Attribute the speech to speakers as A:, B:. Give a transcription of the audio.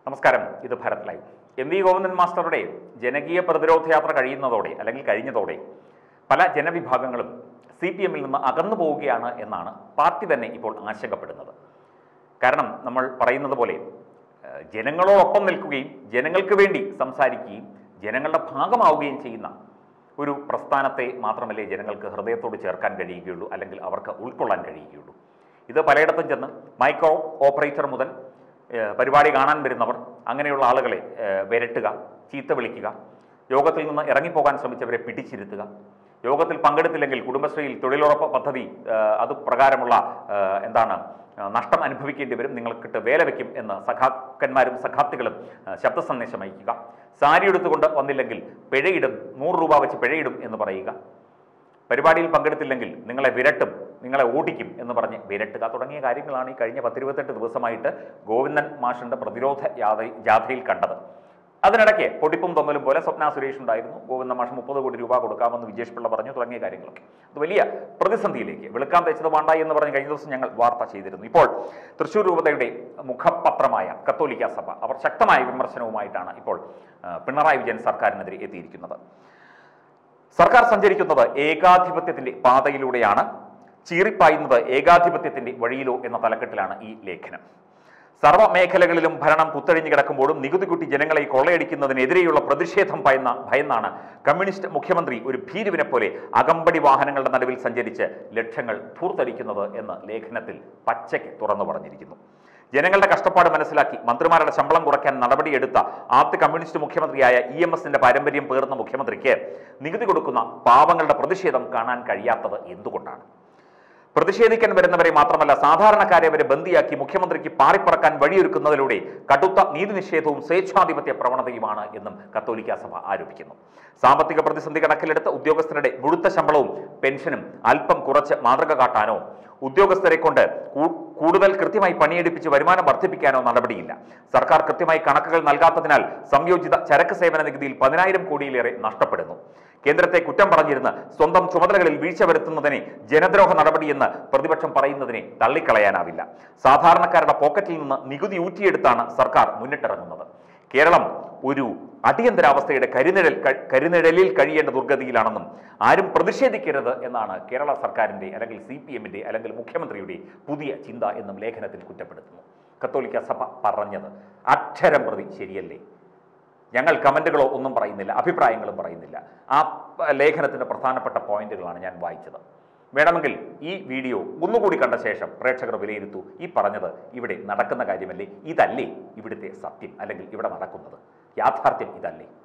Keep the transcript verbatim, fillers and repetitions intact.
A: നമസ്കാരം, ഇത് Bharat live. M V Govindan മാസ്റ്ററുടെ ജനകീയ പ്രതിരോധയാത്ര കഴിയുന്നതോടെ അല്ലെങ്കിൽ കഴിഞ്ഞതോടെ പല ജനവിഭാഗങ്ങളും സി പി എമ്മിൽ നിന്ന് അകന്നു പോവുകയാണ് എന്നാണ് പാർട്ടി തന്നെ ഇപ്പോൾ ആശങ്കപ്പെടുന്നത്. കാരണം നമ്മൾ പറയുന്നത് പോലെ ജനങ്ങളോടൊപ്പം നിൽക്കുകയും ജനങ്ങൾക്ക് വേണ്ടി സംസാരിക്കുകയും ജനങ്ങളുടെ ഭാഗമാവുകയും ചെയ്യുന്ന ഒരു പ്രസ്ഥാനത്തെ മാത്രമല്ലേ ജനങ്ങൾക്ക് ഹൃദയത്തോട് ചേർക്കാൻ കഴിയുകയുള്ളൂ, അല്ലെങ്കിൽ അവർക്ക് ഉൾക്കൊള്ളാൻ കഴിയുകയുള്ളൂ. ഇത് പലയിടത്തും ചെന്ന് മൈക്രോ ഓപ്പറേറ്റർ മുതൽ പരിപാടി കാണാൻ വരുന്നവർ അങ്ങനെയുള്ള ആളുകളെ വിരട്ടുക, ചീത്ത വിളിക്കുക, യോഗത്തിൽ നിന്ന് ഇറങ്ങിപ്പോകാൻ ശ്രമിച്ചവരെ പിടിച്ചിരുത്തുക, യോഗത്തിൽ പങ്കെടുത്തില്ലെങ്കിൽ കുടുംബശ്രീയിൽ തൊഴിലുറപ്പ് പദ്ധതി അത് പ്രകാരമുള്ള എന്താണ് നഷ്ടം അനുഭവിക്കേണ്ടി വരും, നിങ്ങൾക്കിട്ട് വേല വയ്ക്കും എന്ന് സഖാക്കന്മാരും സഖാത്തികളും ശബ്ദ സന്ദേശം അയക്കുക, സാരി എടുത്തുകൊണ്ട് വന്നില്ലെങ്കിൽ പിഴയിടും, നൂറ് രൂപ വെച്ച് പിഴയിടും എന്ന് പറയുക, പരിപാടിയിൽ പങ്കെടുത്തില്ലെങ്കിൽ നിങ്ങളെ വിരട്ടും, നിങ്ങളെ ഓടിക്കും എന്ന് പറഞ്ഞ് വിരട്ടുക തുടങ്ങിയ കാര്യങ്ങളാണ് ഈ കഴിഞ്ഞ പത്തിരുപത്തെട്ട് ദിവസമായിട്ട് ഗോവിന്ദൻ മാഷിൻ്റെ പ്രതിരോധ യാത ജാഥയിൽ കണ്ടത്. അതിനിടയ്ക്ക് പൊടിപ്പും തൊമ്മലും പോലെ സ്വപ്ന സുരേഷ് ഉണ്ടായിരുന്നു. ഗോവിന്ദൻ മാഷ് മുപ്പത് കോടി രൂപ കൊടുക്കാമെന്ന് വിജേഷ് പിള്ള പറഞ്ഞു തുടങ്ങിയ കാര്യങ്ങളൊക്കെ അത് വലിയ പ്രതിസന്ധിയിലേക്ക് വെളുക്കാൻ തേച്ചത് വേണ്ട എന്ന് പറഞ്ഞ് കഴിഞ്ഞ ദിവസം ഞങ്ങൾ വാർത്ത ചെയ്തിരുന്നു. ഇപ്പോൾ തൃശ്ശൂർ രൂപതയുടെ മുഖപത്രമായ കത്തോലിക്ക സഭ അവർ ശക്തമായ വിമർശനവുമായിട്ടാണ് ഇപ്പോൾ പിണറായി വിജയൻ സർക്കാരിനെതിരെ എത്തിയിരിക്കുന്നത്. സർക്കാർ സഞ്ചരിക്കുന്നത് ഏകാധിപത്യത്തിന്റെ പാതയിലൂടെയാണ്, ചീറിപ്പായുന്നത് ഏകാധിപത്യത്തിന്റെ വഴിയിലോ എന്ന തലക്കെട്ടിലാണ് ഈ ലേഖനം. സർവ്വ മേഖലകളിലും ഭരണം കുത്തഴിഞ്ഞു കിടക്കുമ്പോഴും നികുതി കൂട്ടി ജനങ്ങളെ കൊള്ളയടിക്കുന്നതിനെതിരെയുള്ള പ്രതിഷേധം ഭയന്ന ഭയന്നാണ് കമ്മ്യൂണിസ്റ്റ് മുഖ്യമന്ത്രി ഒരു ഭീരുവിനെ പോലെ അകമ്പടി വാഹനങ്ങളുടെ നടുവിൽ സഞ്ചരിച്ച് ലക്ഷങ്ങൾ ധൂർത്തടിക്കുന്നത് എന്ന് ലേഖനത്തിൽ പച്ചയ്ക്ക് തുറന്നു പറഞ്ഞിരിക്കുന്നു. ജനങ്ങളുടെ കഷ്ടപ്പാട് മനസ്സിലാക്കി മന്ത്രിമാരുടെ ശമ്പളം കുറയ്ക്കാൻ നടപടിയെടുത്ത ആദ്യ കമ്മ്യൂണിസ്റ്റ് മുഖ്യമന്ത്രിയായ ഇ എം എസിന്റെ പാരമ്പര്യം പേർന്ന മുഖ്യമന്ത്രിക്ക് നികുതി കൊടുക്കുന്ന പാവങ്ങളുടെ പ്രതിഷേധം കാണാൻ കഴിയാത്തത് എന്തുകൊണ്ടാണ്? പ്രതിഷേധിക്കാൻ വരുന്നവരെ മാത്രമല്ല സാധാരണക്കാരെ വരെ ബന്ദിയാക്കി മുഖ്യമന്ത്രിക്ക് പാറിപ്പറക്കാൻ വഴിയൊരുക്കുന്നതിലൂടെ കടുത്ത നീതി നിഷേധവും സ്വേച്ഛാധിപത്യ പ്രവണതയുമാണ് എന്നും കത്തോലിക്ക സഭ ആരോപിക്കുന്നു. സാമ്പത്തിക പ്രതിസന്ധി കണക്കിലെടുത്ത് ഉദ്യോഗസ്ഥരുടെ മുഴുത്ത ശമ്പളവും പെൻഷനും അല്പം കുറച്ച് മാതൃക കാട്ടാനോ ഉദ്യോഗസ്ഥരെ കൊണ്ട് കൂടുതൽ കൃത്യമായി പണിയെടുപ്പിച്ച് വരുമാനം വർദ്ധിപ്പിക്കാനോ നടപടിയില്ല. സർക്കാർ കൃത്യമായി കണക്കുകൾ നൽകാത്തതിനാൽ സംയോജിത ചരക്ക് സേവന നികുതിയിൽ പതിനായിരം കോടിയിലേറെ നഷ്ടപ്പെടുന്നു. കേന്ദ്രത്തെ കുറ്റം പറഞ്ഞിരുന്ന് സ്വന്തം ചുമതലകളിൽ വീഴ്ച വരുത്തുന്നതിനെ ജനദ്രോഹ നടപടിയെന്ന് പ്രതിപക്ഷം പറയുന്നതിനെ തള്ളിക്കളയാനാവില്ല. സാധാരണക്കാരുടെ പോക്കറ്റിൽ നിന്ന് നികുതി ഊറ്റിയെടുത്താണ് സർക്കാർ മുന്നിട്ടിറങ്ങുന്നത്. കേരളം ഒരു അടിയന്തരാവസ്ഥയുടെ കരുനിഴൽ കരുനിഴലിൽ കഴിയേണ്ട ദുർഗതിയിലാണെന്നും ആരും പ്രതിഷേധിക്കരുത് എന്നാണ് കേരള സർക്കാരിൻ്റെ അല്ലെങ്കിൽ സി പി എമ്മിൻ്റെ അല്ലെങ്കിൽ മുഖ്യമന്ത്രിയുടെ പുതിയ ചിന്ത എന്നും ലേഖനത്തിൽ കുറ്റപ്പെടുത്തുന്നു. കത്തോലിക്ക സഭ പറഞ്ഞത് അക്ഷരം പ്രതി ശരിയല്ലേ? ഞങ്ങൾ കമൻറ്റുകളോ ഒന്നും പറയുന്നില്ല, അഭിപ്രായങ്ങളും പറയുന്നില്ല. ആ ലേഖനത്തിൻ്റെ പ്രധാനപ്പെട്ട പോയിന്റുകളാണ് ഞാൻ വായിച്ചത്. വേണമെങ്കിൽ ഈ വീഡിയോ ഒന്നുകൂടി കണ്ട ശേഷം പ്രേക്ഷകർ വിലയിരുത്തൂ. ഈ പറഞ്ഞത് ഇവിടെ നടക്കുന്ന കാര്യമല്ലേ? ഇതല്ലേ ഇവിടുത്തെ സത്യം, അല്ലെങ്കിൽ ഇവിടെ നടക്കുന്നത് യാഥാർത്ഥ്യം ഇതല്ലേ?